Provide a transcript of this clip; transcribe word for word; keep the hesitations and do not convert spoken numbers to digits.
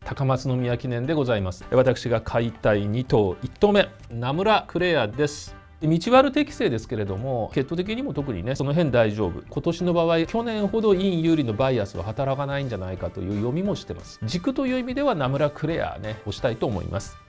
高松宮記念でございます。私が買いたいに頭、いち頭目、ナムラクレアです。道悪適正ですけれども、血統的にも特にね、その辺大丈夫。今年の場合、去年ほど陰有利のバイアスは働かないんじゃないかという読みもしてます。軸という意味ではナムラクレアね、押したいと思います。